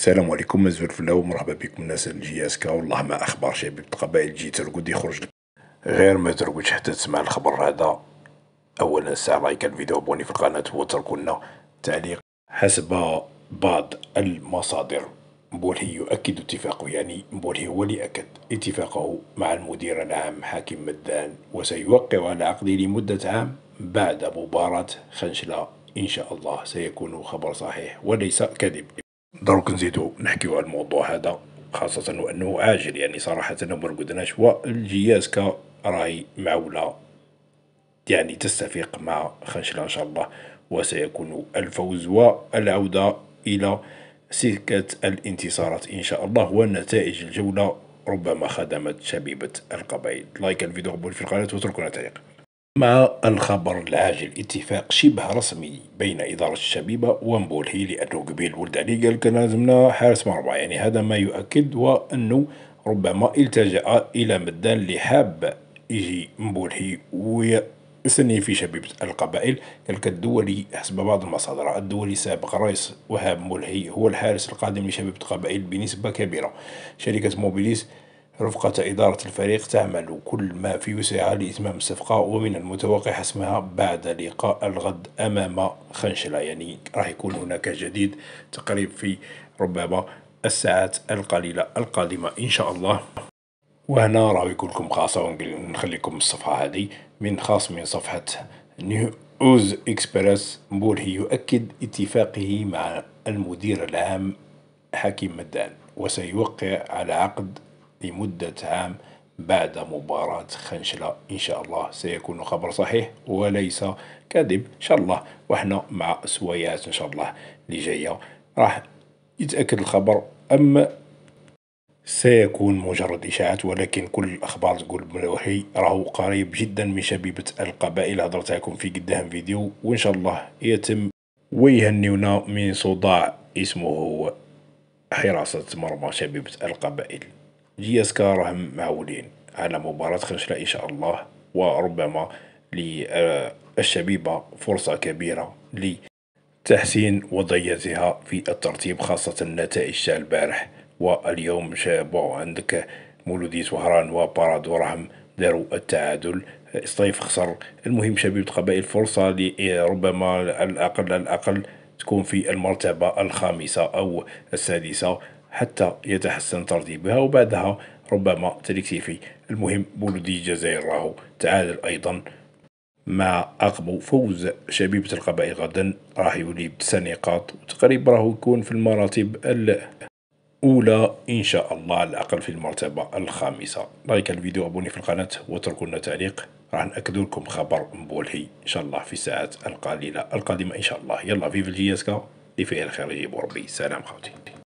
السلام عليكم مزول فلا ومرحبا بكم الناس الجياسكا. والله ما اخبار شباب القبائل جي ترقد يخرج لك غير ما ترقدش حتى تسمع الخبر هذا. اولا ساعة لايك الفيديو وابوني في القناة واتركوا لنا تعليق. حسب بعض المصادر مبولهي يؤكد اتفاقه، يعني مبولهي هو اللي أكد اتفاقه مع المدير العام حكيم مدان، وسيوقع على عقده لمدة عام بعد مباراة خنشلة إن شاء الله. سيكون خبر صحيح وليس كذب. دروك نزيدو نحكيو على الموضوع هذا، خاصة وأنه عاجل، يعني صراحة ما رقدناش، والجياسكا راهي معولة يعني تستفيق مع خنشلة إن شاء الله، وسيكون الفوز والعودة إلى سكة الانتصارات إن شاء الله. ونتائج الجولة ربما خدمت شبيبة القبائل. لايك الفيديو قبل في القناة واتركونا تعليق. مع الخبر العاجل، اتفاق شبه رسمي بين إدارة الشبيبة ومبولهي، لأنه قبيل ولد عليه قال كان لازمنا حارس مرمى، يعني هذا ما يؤكد وأنه ربما التجأ إلى مدان اللي حاب يجي مبولهي ويستني في شبيبة القبائل. قال الدولي حسب بعض المصادر الدولي سابق رئيس وهاب مبولهي هو الحارس القادم لشبيبة القبائل بنسبة كبيرة. شركة موبيليس رفقة إدارة الفريق تعمل كل ما في وسعها لإتمام الصفقة، ومن المتوقع حسمها بعد لقاء الغد أمام خنشلة. يعني راح يكون هناك جديد تقريب في ربما الساعات القليلة القادمة إن شاء الله. وهنا راح يكون لكم خاصة ونخليكم الصفحة هذه من خاص من صفحة نيوز إكسبرس. مبولهي يؤكد اتفاقه مع المدير العام حكيم مدان، وسيوقع على عقد لمدة عام بعد مباراة خنشلة إن شاء الله. سيكون خبر صحيح وليس كذب إن شاء الله، وإحنا مع سويات إن شاء الله اللي جاية راح يتأكد الخبر، أما سيكون مجرد إشاعات. ولكن كل الأخبار تقول مبولهي راهو قريب جدا من شبيبة القبائل. هضرت لكم في قدام فيديو وإن شاء الله يتم ويهنيونا من صداع اسمه حراسة مرمى شبيبة القبائل. جياسكا راهم معولين على مباراة خنشلة إن شاء الله، وربما للشبيبة فرصة كبيرة لتحسين وضعيتها في الترتيب، خاصة النتائج تاع البارح واليوم. شابو عندك مولودية وهران وبارادو راهم داروا التعادل، سطيف خسر. المهم شبيبة القبائل فرصة ربما على الأقل تكون في المرتبة الخامسة أو السادسة حتى يتحسن ترتيبها، وبعدها ربما تلكتيفي. المهم بولودي الجزائر راهو تعادل أيضا مع أقبو. فوز شبيبة القبائل غدا راح يولي بتسع نقاط، وتقريبا راهو يكون في المراتب الأولى إن شاء الله، على الأقل في المرتبة الخامسة. لايك الفيديو وابوني في القناة واتركوا لنا تعليق. راح نأكد لكم خبر مبولهي إن شاء الله في الساعات القليلة القادمة إن شاء الله. يلا في الجياسكا اللي فيها الخير يجيب ربي. سلام خوتي.